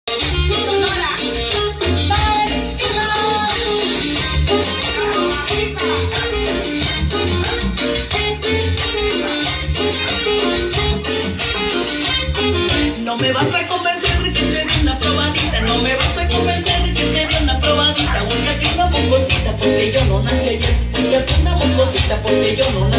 Sonora. No me vas a convencer que te dé una probadita, no me vas a convencer que te dé una probadita. Búscate una mocosita porque yo no nací ayer. Búscate una mocosita porque yo no nací